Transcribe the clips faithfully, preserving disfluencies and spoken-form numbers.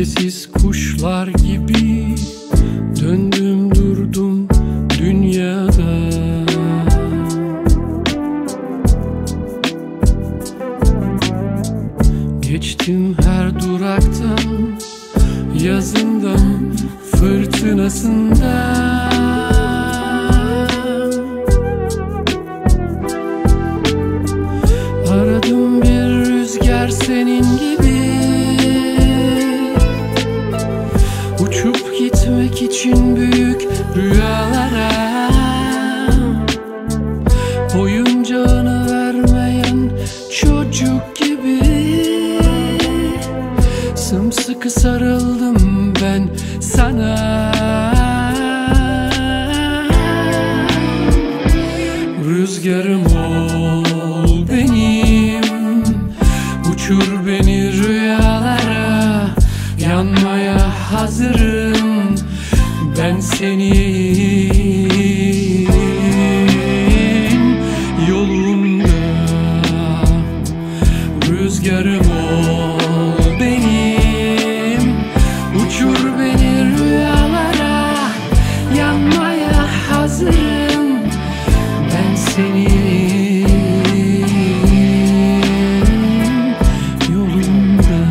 Ülkesiz kuşlar gibi döndüm durdum dünyada. Geçtim her duraktan, yazından, fırtınasından. Aradım bir rüzgar senin gibi, uçup gitmek için büyük rüyalara. Oyuncağını vermeyen çocuk gibi sımsıkı sarıldım ben sana. Rüzgarım ol benim, uçur beni rüyalara. Yanmaya hazırım ben senin yolunda. Rüzgarım ol benim, uçur beni rüyalara. Yanmaya hazırım ben senin yolunda.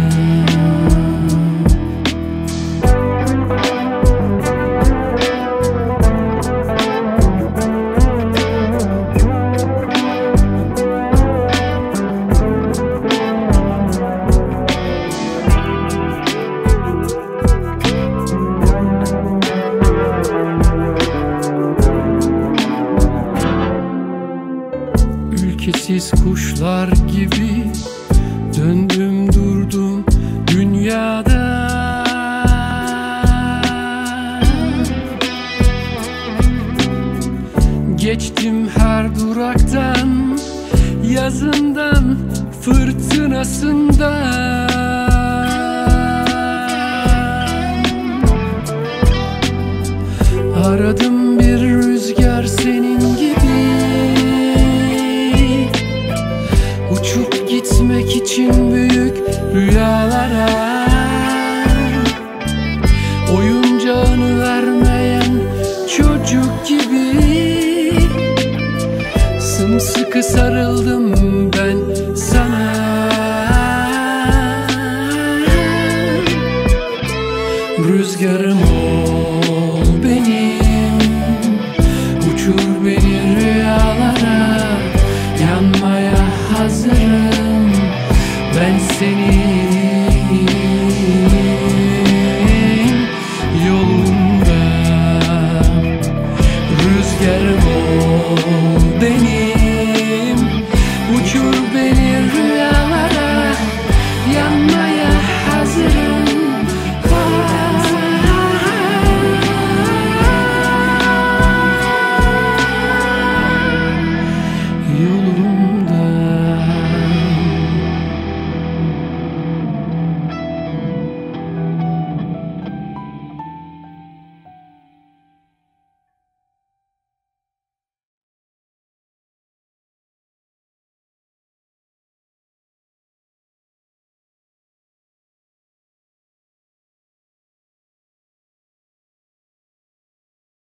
Ülkesiz kuşlar gibi döndüm durdum dünyada. Geçtim her duraktan, yazından, fırtınasından. Aradım bir rüzgar senin gibi, uçup gitmek için büyük rüyalara. Oyuncağını vermeyen çocuk gibi sımsıkı sarıldım ben sana. Rüzgarım ol benim, uçur beni rüyalara. Yanmaya hazırım ben seni